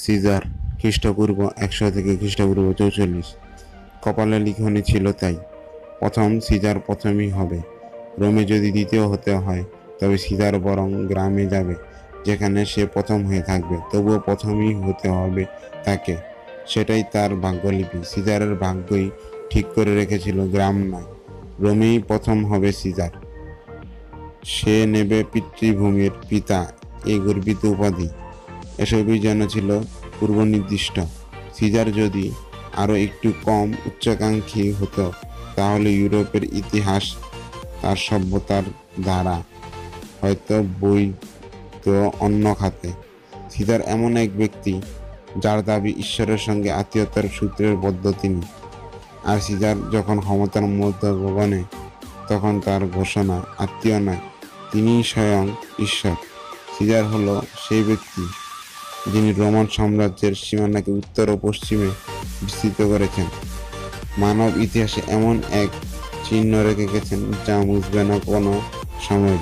Caesar খ্রিস্টপূর্ব 100 থেকে খ্রিস্টপূর্ব 44। কপালে লিখনই ছিল তাই। প্রথম সিজার প্রথমই হবে। রোমে যদি দ্বিতীয় হতে হয় তবে সিজার বরং গ্রামে যাবে, যেখানে সে প্রথম হয়ে থাকবে। তবুও প্রথমই হতে হবে তাকে। সেটাই তার ভাগ্যলিপি। সিজারের ভাগ্যই ঠিক করে রেখেছিল গ্রাম নয়, রোমেই প্রথম হবে সিজার। সে নেবে পিতৃভূমির পিতা এই গর্বিত উপাধি। এসবই যেন ছিল পূর্বনির্দিষ্ট। সিজার যদি আরও একটু কম উচ্চাকাঙ্ক্ষী হতো, তাহলে ইউরোপের ইতিহাস তার সভ্যতার ধারা হয়তো বইতো অন্য খাতে। সিজার এমন এক ব্যক্তি যার দাবি ঈশ্বরের সঙ্গে আত্মীয়তার সূত্রের বদ্ধ তিনি। আর সিজার যখন ক্ষমতার মধ্যে গগনে, তখন তার ঘোষণা আত্মীয় নয়, তিনিই স্বয়ং ঈশ্বর। সিজার হলো সেই ব্যক্তি যিনি রোমান সাম্রাজ্যের সীমানাকে উত্তর ও পশ্চিমে বিস্তৃত করেছেন। মানব ইতিহাসে এমন এক চিহ্ন রেখে গেছেন যা মুছবে না কোনো সময়।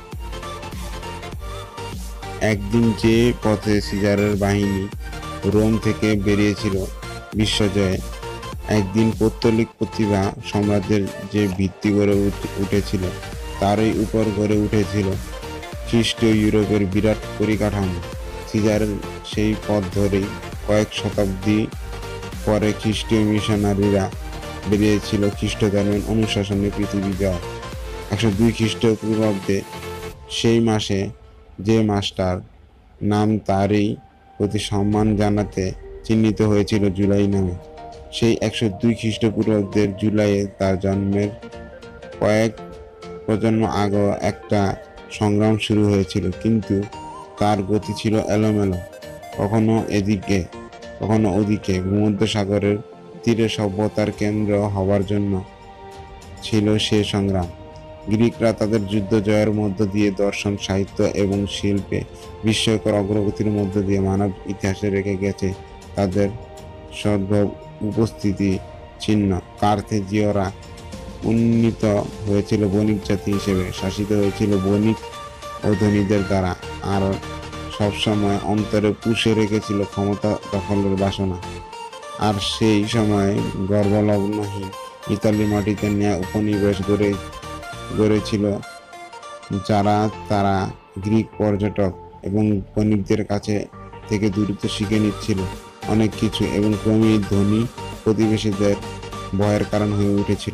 একদিন যে পথে সিজারের বাহিনী রোম থেকে বেরিয়েছিল বিশ্বজয়ে, একদিন পৌত্তলিক প্রতিভা সাম্রাজ্যের যে ভিত্তি গড়ে উঠেছিল, তারই উপর গড়ে উঠেছিল খ্রিস্টীয় ইউরোপের বিরাট পরিকাঠামো। সিজারের সেই পথ ধরেই কয়েক শতাব্দী পরে খ্রিস্টীয় মিশনারিরা বেরিয়েছিল খ্রিস্ট ধর্মের অনুশাসনে পৃথিবী জয়। 102 খ্রিস্টপূর্বাব্দে সেই মাসে যে মাসটার নাম তারই প্রতি সম্মান জানাতে চিহ্নিত হয়েছিল জুলাই নামে, সেই 102 খ্রিস্টপূর্বাব্দের জুলাইয়ে তার জন্মের কয়েক প্রজন্ম আগে একটা সংগ্রাম শুরু হয়েছিল। কিন্তু তার গতি ছিল এলোমেলো, কখনো এদিকে কখনো ওদিকে। ভূমধ্যসাগরের তীরে সভ্যতার কেন্দ্র হবার জন্য ছিল সে সংগ্রাম। গ্রিকরা তাদের যুদ্ধ জয়ের মধ্য দিয়ে দর্শন, সাহিত্য এবং শিল্পে বিস্ময়কর অগ্রগতির মধ্য দিয়ে মানব ইতিহাসে রেখে গেছে তাদের সদ্ভব উপস্থিতি চিহ্ন। কার্থেজীয়রা উন্নীত হয়েছিল বণিক জাতি হিসেবে, শাসিত হয়েছিল বণিক ও ধনীদের দ্বারা, আর সবসময় অন্তরে পুষে রেখেছিল ক্ষমতা দখলের বাসনা। আর সেই সময় গর্ভলগ্নহীন ইতালি মাটিতে ন্যায় উপনিবেশ গড়েছিল যারা তারা গ্রিক পর্যটক এবং বণিকদের কাছে থেকে দ্রুত শিখে নিচ্ছিল অনেক কিছু, এবং ক্রমেই ধনী প্রতিবেশীদের ভয়ের কারণ হয়ে উঠেছিল।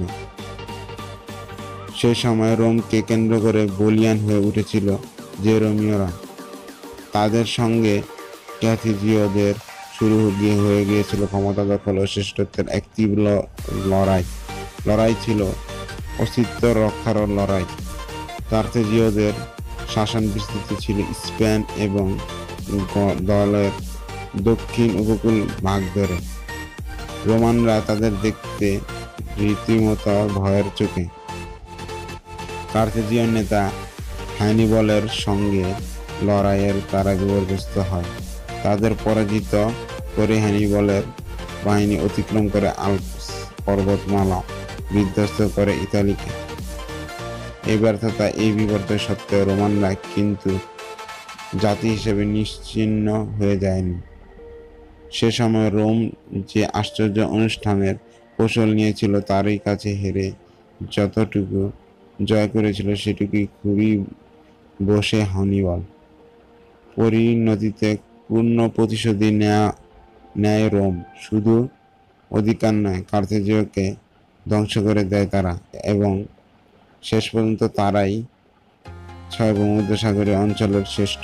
সে সময় রোমকে কেন্দ্র করে বলীয়ান হয়ে উঠেছিল যে রোমীয়রা। তাদের সঙ্গে ক্যাথিজীয়দের শুরু হয়ে গিয়েছিল ক্ষমতা দখল ও শ্রেষ্ঠত্বের এক তীব্র লড়াই ছিল অস্তিত্ব রক্ষার লড়াই। কার্থেজীয়দের শাসন বিস্তৃত ছিল স্পেন এবং দলের দক্ষিণ উপকূল ভাগ ধরে। রোমানরা তাদের দেখতে রীতিমতো ভয়ের চোখে। কার্থেজীয় নেতা হ্যানিবলের সঙ্গে লড়াইয়ের তারা বিপর্যস্ত হয়। তাদের পরাজিত করে হ্যানিবলের বাহিনী অতিক্রম করে আল্পস পর্বতমালা বিধ্বস্ত করে ইতালিকে। এই ব্যর্থতা, এই বিপর্যয় সত্ত্বেও রোমানরা কিন্তু জাতি হিসেবে নিশ্চিহ্ন হয়ে যায়নি। সে সময় রোম যে আশ্চর্য অনুষ্ঠানের কৌশল নিয়েছিল, তারই কাছে হেরে যতটুকু জয় করেছিল সেটুকুই খুবই বসে হানিবল। পরিণতিতে পূর্ণ প্রতিশোধী নেয় রোম। শুধু অধিকার নয়, কার্থেজীয়কে ধ্বংস করে দেয় তারা, এবং শেষ পর্যন্ত তারাই 6 ভূমধ্যসাগরীয় অঞ্চলের শ্রেষ্ঠ।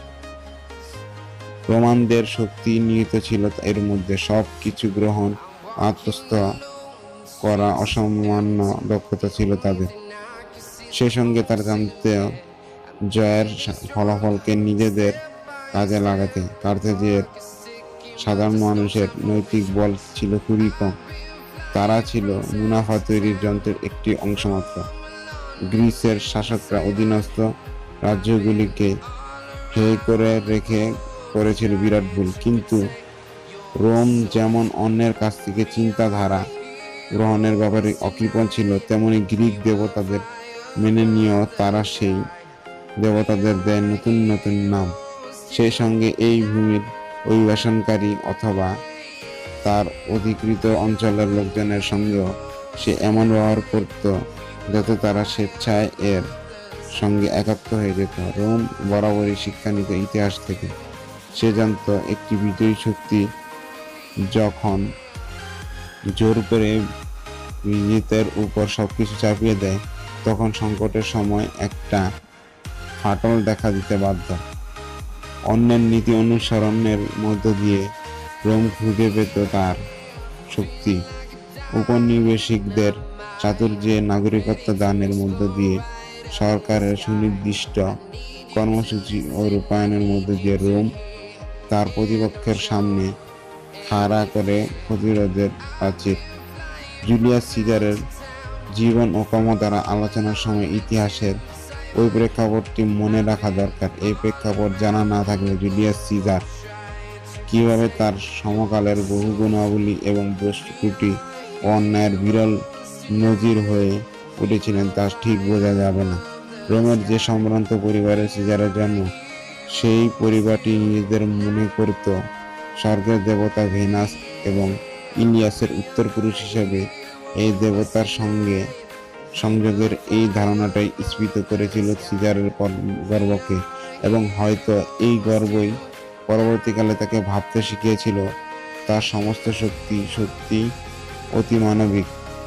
রোমানদের শক্তি নিহিত ছিল এর মধ্যে। সব কিছু গ্রহণ, আত্মস্থ করা অসামান্য দক্ষতা ছিল তাদের। সে সঙ্গে তারা জানতে জয়ের ফলাফলকে নিজেদের কাজে লাগাতে। কার্থেজের সাধারণ মানুষের নৈতিক বল ছিল খুবই কম। তারা ছিল মুনাফা তৈরির যন্ত্রের একটি অংশ মাত্র। গ্রিসের শাসকরা অধীনস্থ রাজ্যগুলিকে হেয় করে রেখে করেছিল বিরাট ভুল। কিন্তু রোম যেমন অন্যের কাছ থেকে চিন্তাধারা গ্রহণের ব্যাপারে অকৃপণ ছিল, তেমনি গ্রিক দেবতাদের মেনে নিয়েও তারা সেই দেবতাদের দেয় নতুন নতুন নাম। সেই সঙ্গে এই ভূমির অভিবাসনকারী অথবা তার অধিকৃত অঞ্চলের লোকজনের সঙ্গেও সে এমন ব্যবহার করত যাতে তারা স্বেচ্ছায় এর সঙ্গে একাত্ম হয়ে যেত। রোম বরাবরই শিক্ষা নিত ইতিহাস থেকে। সে জানত একটি বিজয়ী শক্তি যখন জোর করে বিজিতের উপর সবকিছু চাপিয়ে দেয়, তখন সংকটের সময় একটা ফাটল দেখা দিতে বাধ্য। অন্যের নীতি অনুসরণের মধ্য দিয়ে রোম খুঁজে পেত তার শক্তি। উপনিবেশিকদের চাতুর্যে নাগরিকত্ব দানের মধ্য দিয়ে, সরকারের সুনির্দিষ্ট কর্মসূচি ও রূপায়ণের মধ্য দিয়ে রোম তার প্রতিপক্ষের সামনে খাড়া করে প্রতিরোধের প্রাচীর। জুলিয়াস সিজারের জীবন ও কর্মধার আলোচনার সময় ইতিহাসের ওই প্রেক্ষাপটটি মনে রাখা দরকার। এই প্রেক্ষাপট জানা না থাকলে জুলিয়াস সিজার কিভাবে তার সমকালের বহু গুণাবলী এবং দোষ ত্রুটি ও অন্যায়ের বিরল নজির হয়ে উঠেছিলেন তা ঠিক বোঝা যাবে না। রোমের যে সম্ভ্রান্ত পরিবারে সিজারের জন্ম, সেই পরিবারটি নিজেদের মনে করত স্বর্গের দেবতা ভেনাস এবং ইলিয়াসের উত্তরপুরুষ হিসেবে এই দেবতার সঙ্গে সংযোগের এই ধারণাটাই স্ফীত করেছিল সিজারের গর্বকে, এবং হয়তো এই গর্বই পরবর্তীকালে তাকে ভাবতে শিখিয়েছিল তার সমস্ত শক্তি সত্যি অতিমানবিক।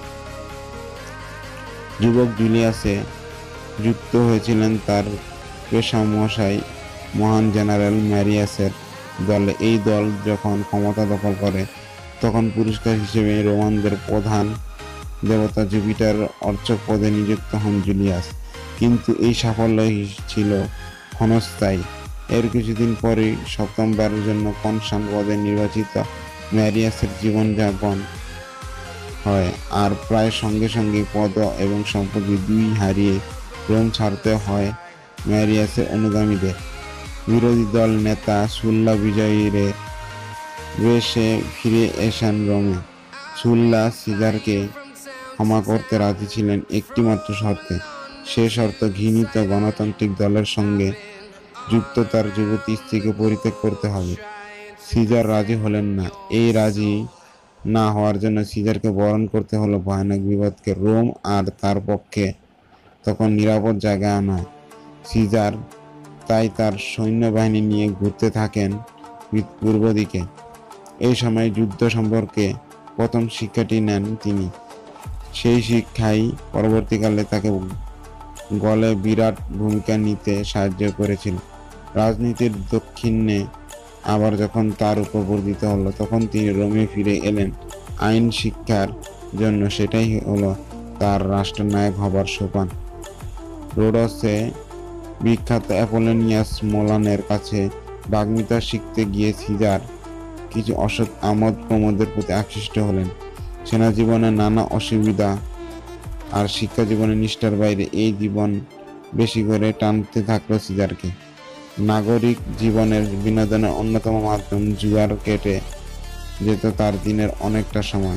যুবক জুলিয়াসে যুক্ত হয়েছিলেন তার পেশামশাই মহান জেনারেল ম্যারিয়াসের দলে। এই দল যখন ক্ষমতা দখল করে, তখন পুরস্কার হিসেবে রোমানদের প্রধান দেবতা জুপিটার অর্চক পদে নিযুক্ত হন জুলিয়াস। কিন্তু এই সাফল্য ছিল ক্ষণস্থায়ী। এর কিছুদিন পরেই সপ্তমবারের জন্য কনসাল পদে নির্বাচিত ম্যারিয়াসের জীবনযাপন হয়, আর প্রায় সঙ্গে সঙ্গে পদ এবং সম্পত্তি দুই হারিয়ে রোম ছাড়তে হয় ম্যারিয়াসের অনুগামীদের। বিরোধী দল নেতা সুল্লা বিজয়ীরে বেশে ফিরে এসেন রোমে। সুল্লা সিজারকে ক্ষমা করতে রাজি ছিলেন একটিমাত্র শর্তে। সে শর্ত ঘৃণিত গণতান্ত্রিক দলের সঙ্গে যুক্ত তার যুবতী স্ত্রীকে পরিত্যাগ করতে হবে। সিজার রাজি হলেন না। এই রাজি না হওয়ার জন্য সিজারকে বরণ করতে হলো ভয়ানক বিপদকে। রোম আর তার পক্ষে তখন নিরাপদ জায়গা নয়। সিজার তাই তার সৈন্যবাহিনী নিয়ে ঘুরতে থাকেন পূর্ব দিকে। এই সময় যুদ্ধ সম্পর্কে প্রথম শিক্ষাটি নেন তিনি। সেই শিক্ষাই পরবর্তীকালে তাকে গলে বিরাট ভূমিকা নিতে সাহায্য করেছিল। রাজনীতির দক্ষিণে আবার যখন তার উপর বর্ধিত হলো, তখন তিনি রোমে ফিরে এলেন আইন শিক্ষার জন্য। সেটাই হলো তার রাষ্ট্রনায়ক হবার সোপান। রোডসে বিখ্যাত অ্যাপোলোনিয়াস মোলানের কাছে বাগ্মিতা শিখতে গিয়ে সিজার কিছু অসৎ আমোদ প্রমোদের প্রতি আকৃষ্ট হলেন। সেনা জীবনের নানা অসুবিধা আর শিক্ষা জীবনের নিষ্ঠার বাইরে এই জীবন বেশি করে টানতে থাকলো সিজারকে। নাগরিক জীবনের বিনোদনের অন্যতম মাধ্যম জুয়ার কেটে যেত তার দিনের অনেকটা সময়।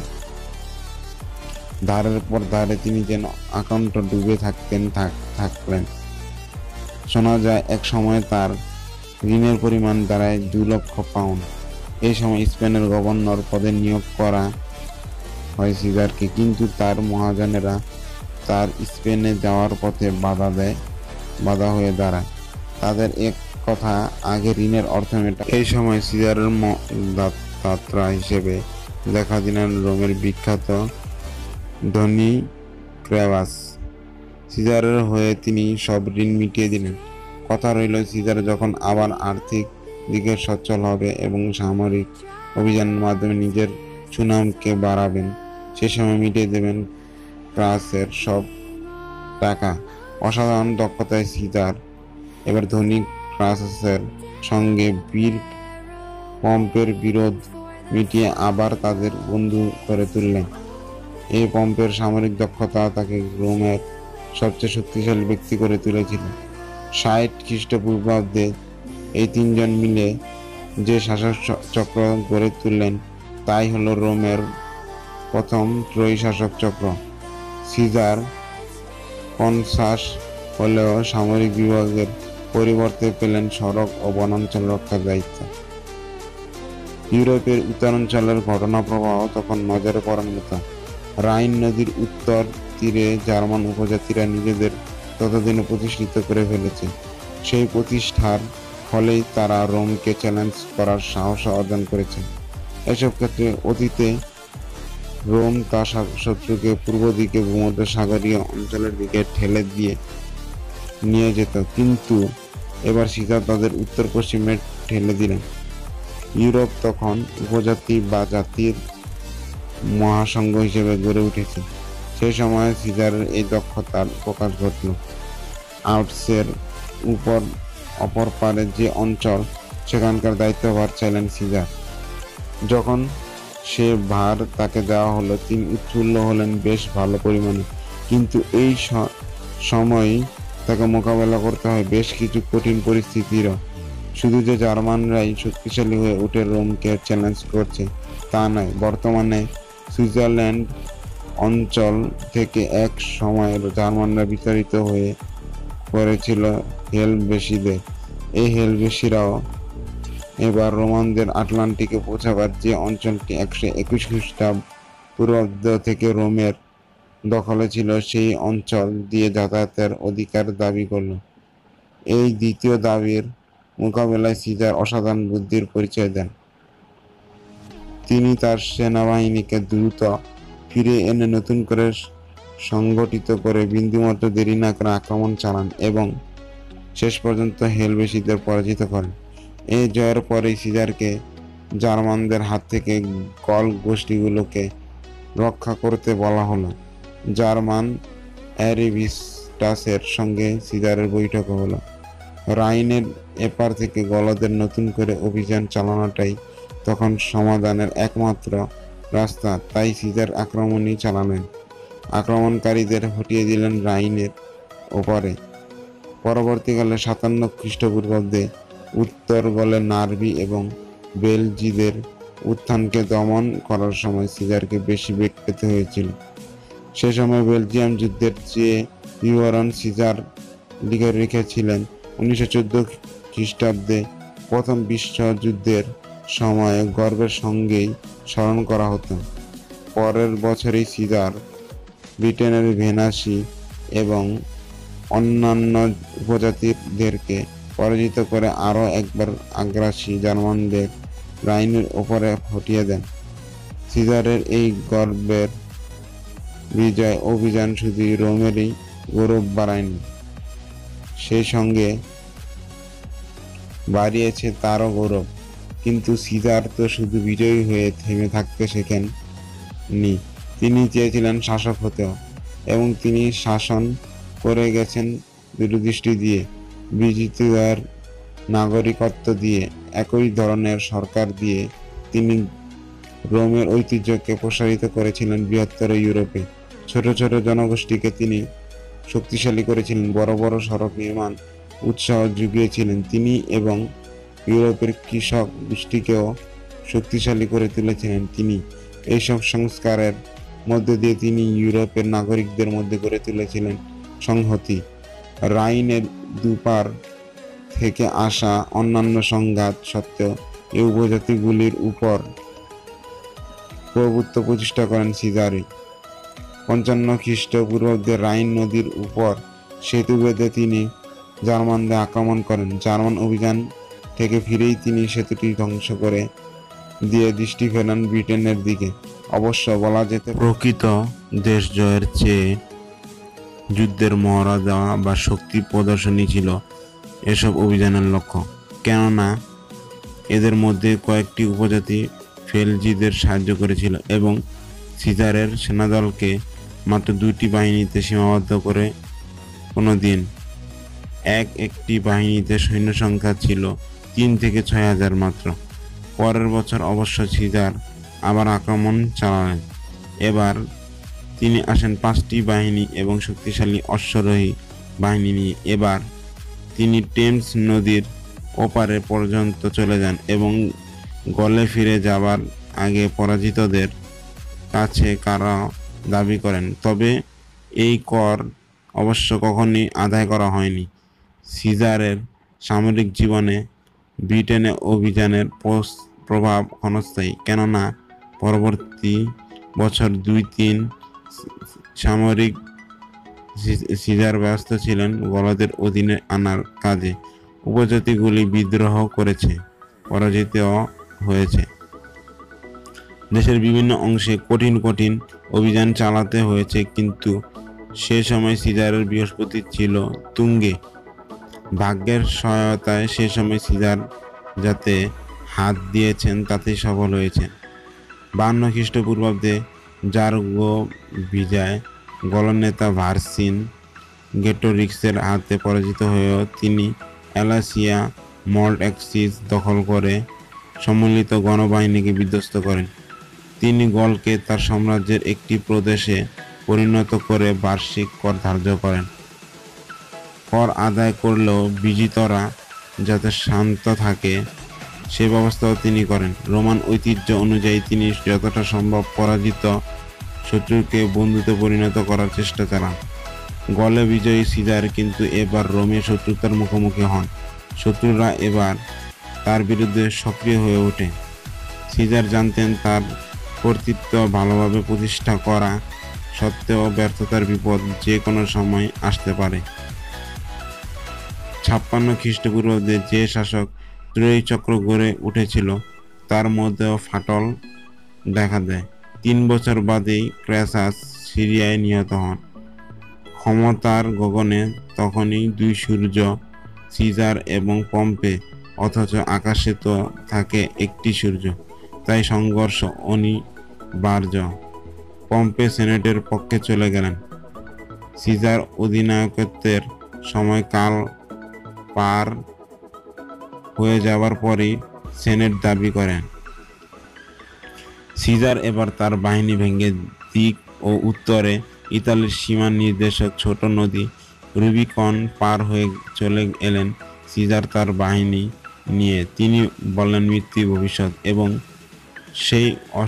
ধারের পর ধারে তিনি যেন আকণ্ঠ ডুবে থাকলেন। শোনা যায় এক সময় তার ঋণের পরিমাণ দাঁড়ায় 2 লক্ষ পাউন্ড। এই সময় স্পেনের গভর্নর পদে নিয়োগ করা হয় সিজারকে, কিন্তু তার মহাজনেরা তার স্পেনে যাওয়ার পথে বাধা হয়ে দাঁড়ায়। তাদের এক কথা, আগে ঋণের অর্থ মেটা। এই সময় সিজারের দাত্রা হিসেবে দেখা দিলেন রোমের বিখ্যাত ধনী ক্রেভাস। সিজারের হয়ে তিনি সব ঋণ মিটিয়ে দিলেন। কথা রইল, সিজার যখন আবার আর্থিক দিকে সচ্ছল হবে এবং সামরিক অভিযানের মাধ্যমে নিজের সুনামকে বাড়াবেন, সে সময় মিটিয়ে দেবেন ক্রাসের সব টাকা। অসাধারণ দক্ষতায় সিজার এবার ধনী ক্রাসের সঙ্গে বীর পম্পের বিরোধ মিটিয়ে আবার তাদের বন্ধু করে তুললেন। এই পম্পের সামরিক দক্ষতা তাকে রোমের সবচেয়ে শক্তিশালী ব্যক্তি করে তুলেছিল। 60 খ্রিস্টপূর্বাব্দে এই 3 জন মিলে যে শাসক চক্র গড়ে তুললেন, তাই হলো রোমের প্রথম ত্রয়ী শাসক চক্র। সিজার কনসাস হলেও সামরিক বিভাগের পরিবর্তে পেলেন সড়ক ও বনাঞ্চল রক্ষার দায়িত্ব। ইউরোপের উত্তরাঞ্চলের ঘটনা প্রবাহ তখন নজরে পড়ার মতো। রাইন নদীর উত্তর তীরে জার্মান উপজাতিরা নিজেদের ততদিনে প্রতিষ্ঠিত করে ফেলেছে। সেই প্রতিষ্ঠার ফলেই তারা রোমকে চ্যালেঞ্জ করার সাহস অর্জন করেছে। এসব ক্ষেত্রে অতীতে রোম তার শত্রুকে পূর্ব দিকে ভূমধ্যসাগরীয় অঞ্চলের দিকে ঠেলে দিয়ে নিয়ে যেত, কিন্তু এবার সিজার তাদের উত্তর পশ্চিমে ঠেলে দিলেন। ইউরোপ তখন উপজাতি বা জাতির মহাসংঘ হিসেবে গড়ে উঠেছে। সেই সময়ে সিজারের এই দক্ষতার প্রকাশ ঘটল। আল্পসের অপর পারে যে অঞ্চল, সেখানকার দায়িত্বভার চাইলেন সিজার। যখন সে ভার তাকে দেওয়া হলো, তিনি উৎফুল্ল হলেন বেশ ভালো পরিমাণে, কিন্তু এই সময়ই তাকে মোকাবেলা করতে হয় বেশ কিছু কঠিন পরিস্থিতিরও। শুধু যে জার্মানরাই শক্তিশালী হয়ে উঠে রোমকে চ্যালেঞ্জ করছে তা নয়, বর্তমানে সুইজারল্যান্ড অঞ্চল থেকে এক সময় জার্মানরা বিতাড়িত হয়ে পড়েছিল হেলবেশীদের। এই হেলবেশীরাও এবার রোমানদের আটলান্টিকে পৌঁছাবার যে অঞ্চলটি 121 খ্রিস্টপূর্বাব্দ থেকে রোমের দখলে ছিল, সেই অঞ্চল দিয়ে যাতায়াতের অধিকার দাবি করল। এই দ্বিতীয় দাবির মোকাবেলায় সিজার অসাধারণ বুদ্ধির পরিচয় দেন। তিনি তার সেনাবাহিনীকে দ্রুত ফিরে এনে নতুন করে সংগঠিত করে বিন্দুমাত্র দেরি না করে আক্রমণ চালান এবং শেষ পর্যন্ত হেলবেশীদের পরাজিত করেন। এই জয়ের পরেই সিজারকে জার্মানদের হাত থেকে গল গোষ্ঠীগুলোকে রক্ষা করতে বলা হলো। জার্মান অ্যারিভিস্টাসের সঙ্গে সিজারের বৈঠক হলো। রাইনের এপার থেকে গলদের নতুন করে অভিযান চালানোটাই তখন সমাধানের একমাত্র রাস্তা, তাই সিজার আক্রমণই চালালেন। আক্রমণকারীদের হটিয়ে দিলেন রাইনের ওপারে। পরবর্তীকালে 57 খ্রিস্টপূর্বাব্দে উত্তর গলে নার্ভি এবং বেলজিদের উত্থানকে দমন করার সময় সিজারকে বেশি বেগ পেতে হয়েছিল। সে সময় বেলজিয়াম যুদ্ধের যে বিবরণ সিজার লিখে রেখেছিলেন 1914 খ্রিস্টাব্দে প্রথম বিশ্বযুদ্ধের সময় গর্বের সঙ্গেই স্মরণ করা হতো। পরের বছরই সিজার ব্রিটেনের ভেনাসি এবং অন্যান্য উপজাতিদেরকে পরাজিত করে আরও একবার আগ্রাসী জার্মানদের রাইনের ওপরে হটিয়ে দেন। সিজারের এই গর্বের বিজয় অভিযান শুধু রোমেরই গৌরব বাড়ায়নি, সেই সঙ্গে বাড়িয়েছে তারও গৌরব। কিন্তু সিজার তো শুধু বিজয়ী হয়ে থেমে থাকতে শেখেননি, তিনি চেয়েছিলেন শাসক হতেও, এবং তিনি শাসন করে গেছেন দূরদৃষ্টি দিয়ে, বিজিতদের নাগরিকত্ব দিয়ে, একই ধরনের সরকার দিয়ে। তিনি রোমের ঐতিহ্যকে প্রসারিত করেছিলেন বৃহত্তর ইউরোপে। ছোট ছোট জনগোষ্ঠীকে তিনি শক্তিশালী করেছিলেন, বড় বড় সড়ক নির্মাণ উৎসাহ জুগিয়েছিলেন তিনি, এবং ইউরোপের কৃষক গোষ্ঠীকেও শক্তিশালী করে তুলেছিলেন তিনি। এইসব সংস্কারের মধ্য দিয়ে তিনি ইউরোপের নাগরিকদের মধ্যে গড়ে তুলেছিলেন সংহতি। রাইনের দুপার থেকে আসা অন্যান্য সংঘাত সত্ত্বেও এই উপজাতিগুলির উপর প্রভুত্ব প্রতিষ্ঠা করেন সিজারই। 55 খ্রিস্টপূর্বাব্দে রাইন নদীর উপর সেতু বেঁধে তিনি জার্মানদের আক্রমণ করেন। জার্মান অভিযান থেকে ফিরেই তিনি সেতুটি ধ্বংস করে দিয়ে দৃষ্টি ফেরান ব্রিটেনের দিকে। অবশ্য বলা যেতে প্রকৃত দেশ জয়ের চেয়ে যুদ্ধের মহড়া দেওয়া বা শক্তি প্রদর্শনী ছিল এসব অভিযানের লক্ষ্য, কেননা এদের মধ্যে কয়েকটি উপজাতি ফেলজিদের সাহায্য করেছিল এবং সিজারের সেনাদলকে মাত্র 2টি বাহিনীতে সীমাবদ্ধ করে কোনো দিন একটি বাহিনীতে সৈন্য সংখ্যা ছিল 3 থেকে 6,000 মাত্র। পরের বছর অবশ্য সিজার আবার আক্রমণ চালালেন। এবার তিনি আসেন 5টি বাহিনী এবং শক্তিশালী অশ্বারোহী বাহিনী নিয়ে। এবার তিনি টেমস নদীর ওপারে পর্যন্ত চলে যান এবং গলে ফিরে যাবার আগে পরাজিতদের কাছে কারা দাবি করেন। তবে এই কর অবশ্য কখনই আদায় করা হয়নি। সিজারের সামরিক জীবনে ব্রিটেনে অভিযানের প্রভাব ক্ষণস্থায়ী, কেননা পরবর্তী বছর 2-3 সামরিক সিজার ব্যস্ত ছিলেন গলদের অধীনে আনার কাজে। উপজাতিগুলি বিদ্রোহ করেছে, পরাজিত হয়েছে। দেশের বিভিন্ন অংশে কঠিন অভিযান চালাতে হয়েছে, কিন্তু সে সময় সিজারের বৃহস্পতি ছিল তুঙ্গে। ভাগ্যের সহায়তায় সে সময় সিজার যাতে হাত দিয়েছেন তাতেই সফল হয়েছেন। 52 খ্রিস্টপূর্বাব্দে জার্গো বিজয় গলর নেতা ভার্সিন গেটোরিক্সের হাতে পরাজিত হয়েও তিনি অ্যালাসিয়া মল্ট-অ্যাক্সিস দখল করে সম্মিলিত গণবাহিনীকে বিধ্বস্ত করেন। তিনি গলকে তার সাম্রাজ্যের একটি প্রদেশে পরিণত করে বার্ষিক কর ধার্য করেন। কর আদায় করলেও বিজিতরা যাতে শান্ত থাকে সে ব্যবস্থাও তিনি করেন। রোমান ঐতিহ্য অনুযায়ী তিনি যতটা সম্ভব পরাজিত শত্রুকে বন্ধুতে পরিণত করার চেষ্টা চালান। গলে বিজয়ী সিজার কিন্তু এবার রোমে শত্রুতার মুখোমুখি হন। শত্রুরা এবার তার বিরুদ্ধে সক্রিয় হয়ে ওঠে। সিজার জানতেন তার কর্তৃত্ব ভালোভাবে প্রতিষ্ঠা করা সত্ত্বেও ব্যর্থতার বিপদ যে কোনো সময় আসতে পারে। 56 খ্রিস্টপূর্বাব্দে যে শাসক ত্রয়ী চক্র গড়ে উঠেছিল তার মধ্যেও ফাটল দেখা দেয়। 3 বছর বাদেই ক্র্যাসাস সিরিয়ায় নিহত হন। ক্ষমতার গগনে তখনই 2 সূর্য, সিজার এবং পম্পে, অথচ আকাশে তো থাকে একটি সূর্য। তাই সংঘর্ষ অনিবার্য। পম্পে সেনেটের পক্ষে চলে গেলেন। সিজার অধিনায়কত্বের সময়কাল পার হয়ে যাওয়ার পরই সেনেট দাবি করেন সিজার এবার তার বাহিনী ভেঙে দিক ও উত্তরে ইতালির সীমা নির্দেশক ছোট নদী রুবিকন পার হয়ে চলে এলেন সিজার তার বাহিনী নিয়ে। তিনি বললেন মৃত্যু ভবিষ্যৎ এবং সেই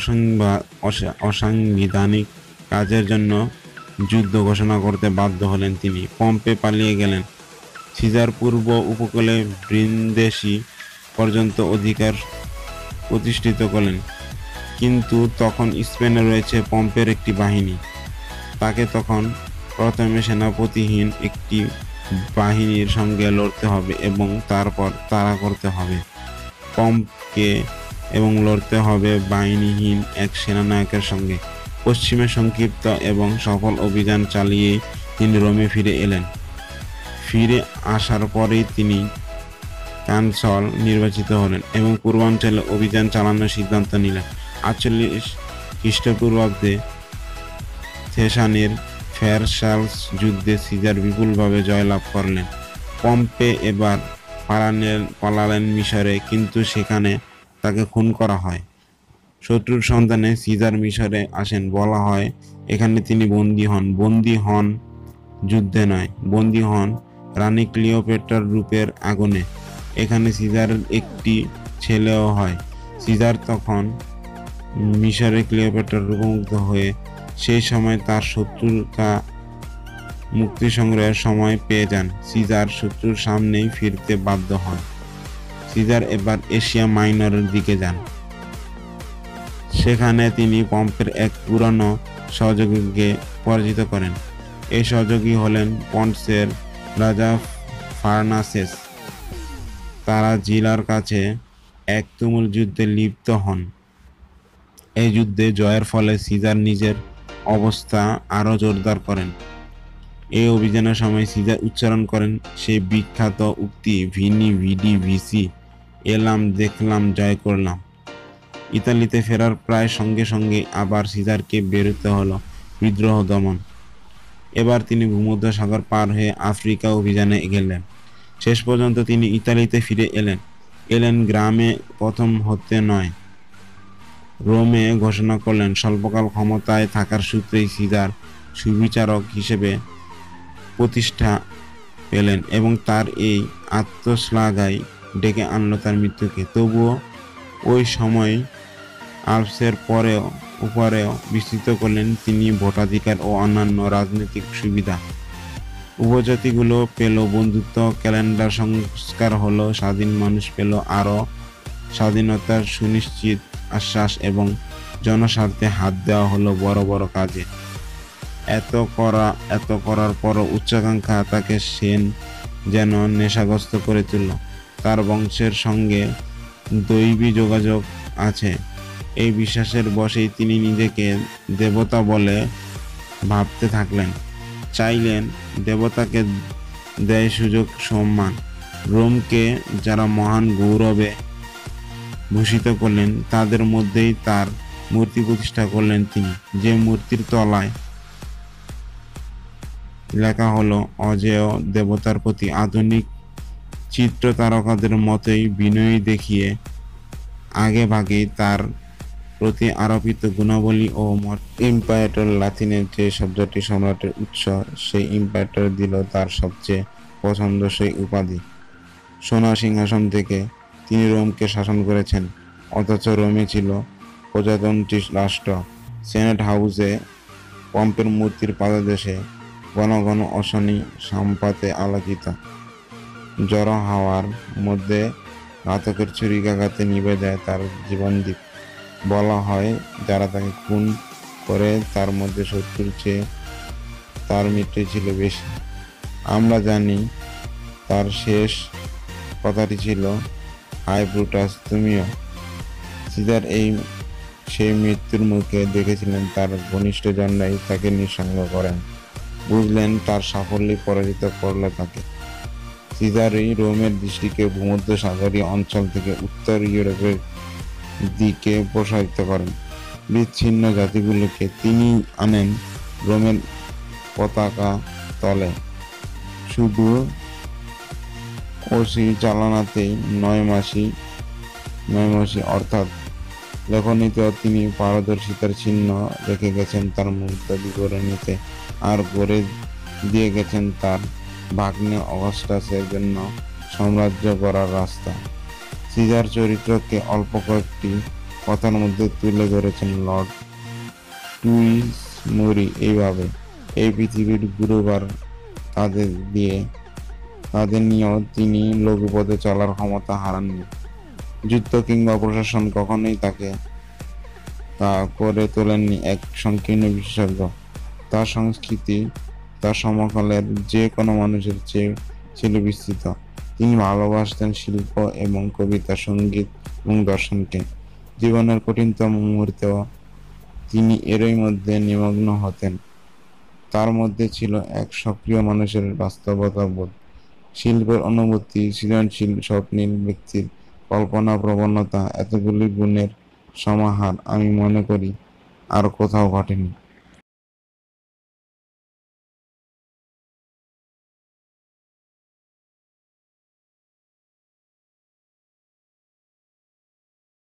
অসাংবিধানিক কাজের জন্য যুদ্ধ ঘোষণা করতে বাধ্য হলেন তিনি। পম্পে পালিয়ে গেলেন। সিজার পূর্ব উপকূলে ব্রিন্দেসি পর্যন্ত অধিকার প্রতিষ্ঠিত করলেন, কিন্তু তখন স্পেনে রয়েছে পম্পের একটি বাহিনী। তাকে তখন প্রথমে সেনাপতিহীন একটি বাহিনীর সঙ্গে লড়তে হবে এবং তারপর তাড়া করতে হবে পম্পকে এবং লড়তে হবে বাহিনীহীন এক সেনানায়কের সঙ্গে। পশ্চিমে সংক্ষিপ্ত এবং সফল অভিযান চালিয়েই তিনি রোমে ফিরে এলেন। ফিরে আসার পরেই তিনি কনসল নির্বাচিত হলেন এবং পূর্বাঞ্চলে অভিযান চালানোর সিদ্ধান্ত নিলেন। 48 খ্রিস্টপূর্বাব্দে থেসানির ফেরসালস যুদ্ধে সিজার বিপুলভাবে জয়লাভ করলেন। পম্পে এবার পালালেন মিশরে, কিন্তু সেখানে তাকে খুন করা হয়। শত্রুর সন্ধানে সিজার মিশরে আসেন। বলা হয় এখানে তিনি বন্দী হন যুদ্ধে নয়, বন্দী হন রানী ক্লিওপেট্রার রূপের আগুনে। এখানে সিজারের একটি ছেলেও হয়। সিজার তখন মিশরে ক্লিওপেট্রার রূপমুগ্ধ হয়ে সেই সময় তার শত্রুতা মুক্তি সংগ্রহের সময় পেয়ে যান। সিজার শত্রুর সামনেই ফিরতে বাধ্য হন। সিজার এবার এশিয়া মাইনরের দিকে যান। সেখানে তিনি পম্পের এক পুরনো সহযোগীকে পরাজিত করেন। এই সহযোগী হলেন পন্টসের রাজা ফার্নাসেস। তারা জিলার কাছে এক তুমুল যুদ্ধে লিপ্ত হন। এই যুদ্ধে জয়ের ফলে সিজার নিজের অবস্থা আরও জোরদার করেন। এই অভিযানের সময় সিজার উচ্চারণ করেন সেই বিখ্যাত উক্তি, ভিনি ভিডি ভিসি, এলাম দেখলাম জয় করলাম। ইতালিতে ফেরার প্রায় সঙ্গে সঙ্গে আবার সিজারকে বেরোতে হলো বিদ্রোহ দমন। এবার তিনি ভূমধ্য সাগর পার হয়ে আফ্রিকা অভিযানে গেলেন। শেষ পর্যন্ত তিনি ইতালিতে ফিরে এলেন গ্রামে প্রথম হতে নয়, রোমে ঘোষণা করলেন। স্বল্পকাল ক্ষমতায় থাকার সূত্রেই সিজার সুবিচারক হিসেবে প্রতিষ্ঠা পেলেন এবং তার এই আত্মশ্লাঘাই ডেকে আনলো তার মৃত্যুকে। তবুও ওই সময় আলপসের উপরেও বিস্তৃত করলেন তিনি ভোটাধিকার ও অন্যান্য রাজনৈতিক সুবিধা। উপজাতিগুলো পেল বন্ধুত্ব, ক্যালেন্ডার সংস্কার হলো, স্বাধীন মানুষ পেল আরও স্বাধীনতার সুনিশ্চিত আশ্বাস এবং জনস্বার্থে হাত দেওয়া হলো বড় বড় কাজে। এত করার পরও উচ্চাকাঙ্ক্ষা তাকে সেন যেন নেশাগ্রস্ত করে তুলল। তার বংশের সঙ্গে দৈবী যোগাযোগ আছে, এই বিশ্বাসের বশেই তিনি নিজেকে দেবতা বলে ভাবতে থাকলেন। চাইলেন দেবতাকে দেয় সুযোগ সম্মান। রোমকে যারা মহান গৌরবে ভূষিত করলেন তাদের মধ্যেই তার মূর্তি প্রতিষ্ঠা করলেন তিনি, যে মূর্তির তলায় লেখা হলো অজেয় দেবতার প্রতি। আধুনিক চিত্র তারকাদের মতোই বিনয়ী দেখিয়ে আগে ভাগেই তার প্রতি আরোপিত গুণাবলী ও ইম্পারেটর, লাতিনের যে শব্দটি সম্রাটের উৎস, সেই ইম্পারেটর দিল তার সবচেয়ে পছন্দসই উপাধি। সোনা সিংহাসন থেকে তিনি রোমকে শাসন করেছেন, অথচ রোমে ছিল প্রজাতন্ত্রী রাষ্ট্র। সেনেট হাউসে পম্পের মূর্তির পাদদেশে ঘন ঘন অশনি সাম্পাতে আলোকিত জড়ো হাওয়ার মধ্যে ঘাতকের ছুরিকাঘাতে নিভে যায় তার জীবনদীপ। বলা হয়, যারা তাকে খুন করে তার মধ্যে শত্রুর চেয়ে তার মৃত্যু ছিল বেশি। আমরা জানি তার শেষ কথাটি ছিল, হাই ব্রুটাস, তুমিও। সিজার সেই মৃত্যুর মুখে দেখেছিলেন, তার ঘনিষ্ঠজনরাই তাকে নিঃসঙ্গ করেন। বুঝলেন তার সাফল্যই পরাজিত করল তাকে। সিজারই রোমের দৃষ্টিকে ভূমধ্যসাগরীয় অঞ্চল থেকে উত্তর ইউরোপের দিকে প্রসারিত করেন। বিচ্ছিন্ন জাতিগুলোকে তিনি আনেন রোমের পতাকা তলে। শুধু ওসি চালনাতেই নয় মাসি অর্থাৎ লেখনীতেও তিনি পারদর্শিতার চিহ্ন রেখে গেছেন তার মুদ্রা বিবরণীতে, আর গড়ে দিয়ে গেছেন তার ভাগ্নে অগাস্টাসের জন্য সাম্রাজ্য গড়ার রাস্তা। সিজার চরিত্রকে অল্প কয়েকটি কথার মধ্যে তুলে ধরেছেন লর্ড টুইসমুরি এইভাবে, এই পৃথিবীর গুরুবার তাদের নিয়েও তিনি লঘুপথে চলার ক্ষমতা হারাননি। যুদ্ধ কিংবা প্রশাসন কখনোই তাকে তা করে তোলেননি এক সংকীর্ণ বিশেষজ্ঞ। তার সংস্কৃতি তার সমকালের যে কোনো মানুষের চেয়ে ছিল বিস্তৃত। তিনি ভালোবাসতেন শিল্প এবং কবিতা, সঙ্গীত এবং দর্শনকে। জীবনের কঠিনতম মুহূর্তেও তিনি এরই মধ্যে নিমগ্ন হতেন। তার মধ্যে ছিল এক সক্রিয় মানুষের বাস্তবতাবোধ, শিল্পের অনুভূতি, সৃজনশীল স্বপ্নীল ব্যক্তির কল্পনা প্রবণতা। এতগুলি গুণের সমাহার আমি মনে করি আর কোথাও ঘটেনি।